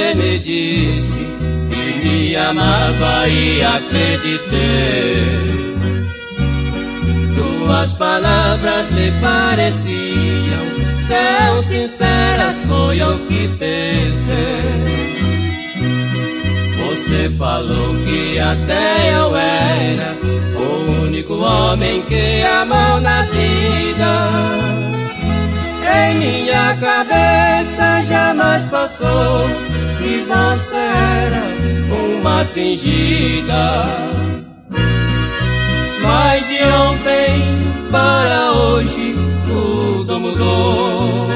você me disse que me amava e acreditei. Tuas palavras me pareciam tão sinceras, foi o que pensei. Você falou que até eu era o único homem que amou na vida. Em minha cabeça jamais passou que você era uma fingida. Mas de ontem para hoje tudo mudou.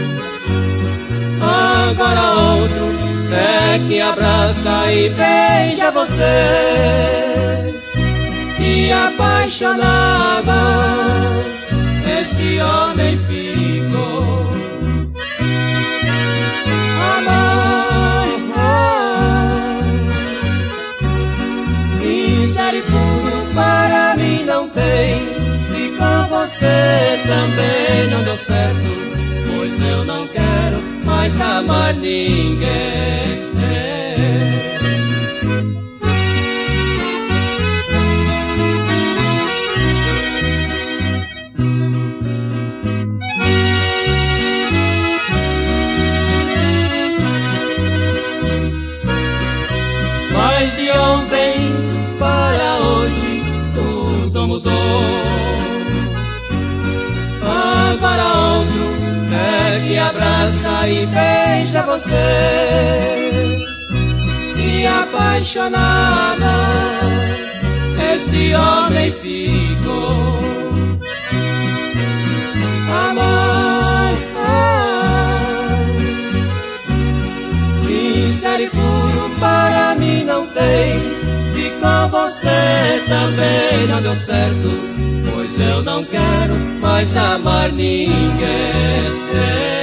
Agora outro é que abraça e beija você. E apaixonada este homem ficou. Amor, sincero e puro para mim não tem. Se com você também não deu certo, pois eu não quero mais amar ninguém. Mas de ontem para hoje tudo mudou. Agora outro é que abraça e beija você. E apaixonada este homem ficou. Amor, sincero e puro para mim não tem. Se com você também não deu certo, pois eu não quero mais amar ninguém.